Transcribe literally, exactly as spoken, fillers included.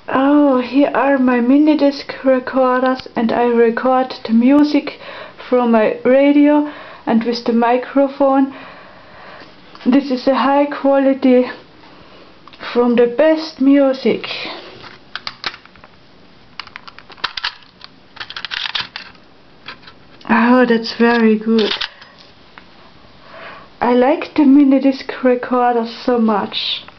Oh, here are my mini disc recorders, and I record the music from my radio and with the microphone. This is a high quality from the best music. Oh, that's very good. I like the mini disc recorder so much.